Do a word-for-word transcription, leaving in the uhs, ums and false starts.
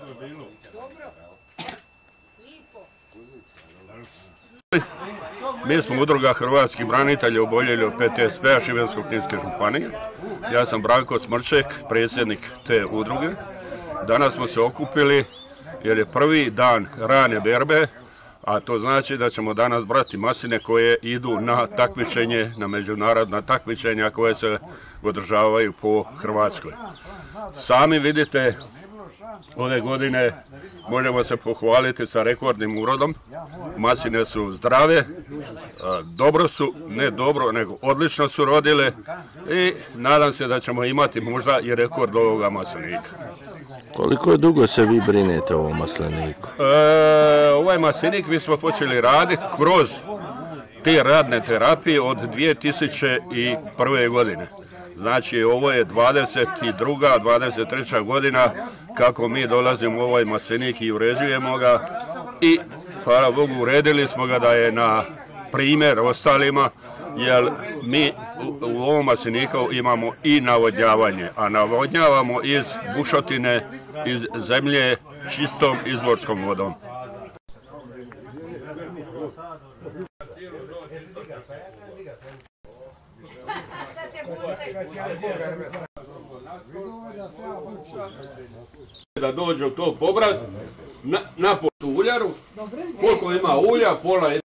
Mi smo udruga hrvatskih branitelja oboljeli od P T S P-a Šibensko-kninske županije. Ja sam Branko Smrček, predsjednik te udruge. Danas smo se okupili jer je prvi dan rane berbe, a to znači da ćemo danas brati masline koje idu na takmičenje, na međunarodna takmičenja koje se održavaju po Hrvatskoj. Sami vidite, ove godine možemo se pohvaliti sa rekordnim urodom. Masline su zdrave, dobro su, ne dobro, nego odlično su rodile i nadam se da ćemo imati možda i rekord ovoga maslinika. Koliko je dugo se vi brinete o ovom masliniku? E, ovaj maslinik mi smo počeli raditi kroz te radne terapije od dvije tisuće prve. godine. Znači ovo je dvadeset druga. dvadeset treća godina kako mi dolazimo u ovaj maslinik i uređujemo ga i hvala Bogu uredili smo ga da je na primjer ostalima, jer mi u, u ovom masliniku imamo i navodnjavanje, a navodnjavamo iz bušotine, iz zemlje čistom izvorskom vodom. Da dođu to pobrat na, na uljaru, koliko ima ulja, pola